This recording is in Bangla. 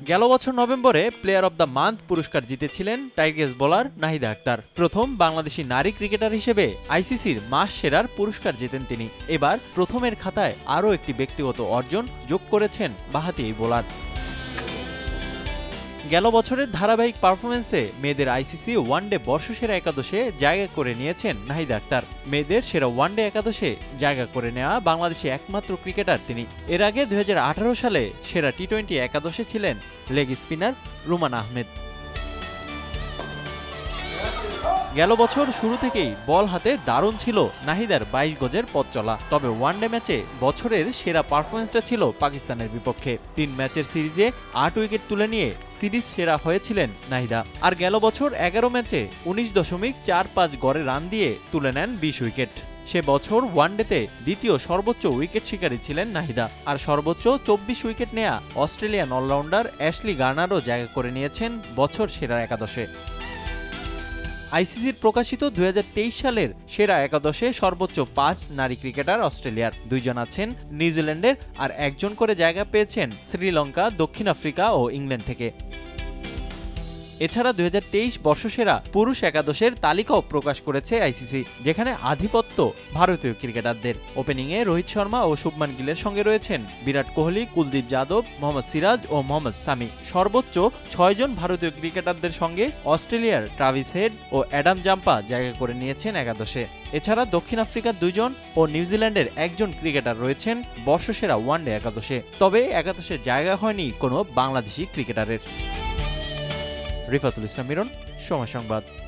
গেল বছর নভেম্বরে প্লেয়ার অব দ্য মান্থ পুরস্কার জিতেছিলেন টাইগ্রেস বোলার নাহিদা আক্তার। প্রথম বাংলাদেশি নারী ক্রিকেটার হিসেবে আইসিসির মাস সেরার পুরস্কার জেতেন তিনি। এবার প্রথমের খাতায় আরও একটি ব্যক্তিগত অর্জন যোগ করেছেন বাঁহাতি এই বোলার। গেল বছরের ধারাবাহিক পারফরমেন্সে মেয়েদের আইসিসি ওয়ানডে বর্ষসেরা একাদশে জায়গা করে নিয়েছেন নাহিদা আক্তার। মেয়েদের সেরা ওয়ানডে একাদশে জায়গা করে নেওয়া বাংলাদেশি একমাত্র ক্রিকেটার তিনি। এর আগে 2018 সালে সেরা টি-20 একাদশে ছিলেন লেগ স্পিনার রুমান আহমেদ। গেল বছর শুরু থেকেই বল হাতে দারুণ ছিল নাহিদার 22 গজের পথ চলা। তবে ওয়ানডে ম্যাচে বছরের সেরা পারফরমেন্সটা ছিল পাকিস্তানের বিপক্ষে। 3 ম্যাচের সিরিজে 8 উইকেট তুলে নিয়ে সিরিজ সেরা হয়েছিলেন নাহিদা। আর গেল বছর 11 ম্যাচে 19.45 গড়ে রান দিয়ে তুলে নেন 20 উইকেট। সে বছর ওয়ানডেতে দ্বিতীয় সর্বোচ্চ উইকেট শিকারী ছিলেন নাহিদা। আর সর্বোচ্চ 24 উইকেট নেয়া অস্ট্রেলিয়ান অলরাউন্ডার অ্যাশলি গার্নারও জায়গা করে নিয়েছেন বছর সেরা একাদশে। আইসিসির প্রকাশিত 2023 সালের সেরা একাদশে সর্বোচ্চ 5 নারী ক্রিকেটার অস্ট্রেলিয়ার, 2 জন আছেন নিউজিল্যান্ডের, আর 1 জন করে জায়গা পেয়েছেন শ্রীলঙ্কা, দক্ষিণ আফ্রিকা ও ইংল্যান্ড থেকে। এছাড়া 2023 বর্ষসেরা পুরুষ একাদশের তালিকাও প্রকাশ করেছে আইসিসি, যেখানে আধিপত্য ভারতীয় ক্রিকেটারদের। ওপেনিংয়ে রোহিত শর্মা ও শুভমান গিলের সঙ্গে রয়েছেন বিরাট কোহলি, কুলদীপ যাদব, মোহাম্মদ সিরাজ ও মোহাম্মদ সামি। সর্বোচ্চ 6 জন ভারতীয় ক্রিকেটারদের সঙ্গে অস্ট্রেলিয়ার ট্রাভিস হেড ও অ্যাডাম জাম্পা জায়গা করে নিয়েছেন একাদশে। এছাড়া দক্ষিণ আফ্রিকার 2 জন ও নিউজিল্যান্ডের 1 জন ক্রিকেটার রয়েছেন বর্ষসেরা ওয়ানডে একাদশে। তবে একাদশে জায়গা হয়নি কোনো বাংলাদেশি ক্রিকেটারের। রিফাতুল ইসলাম মিরন, সময় সংবাদ।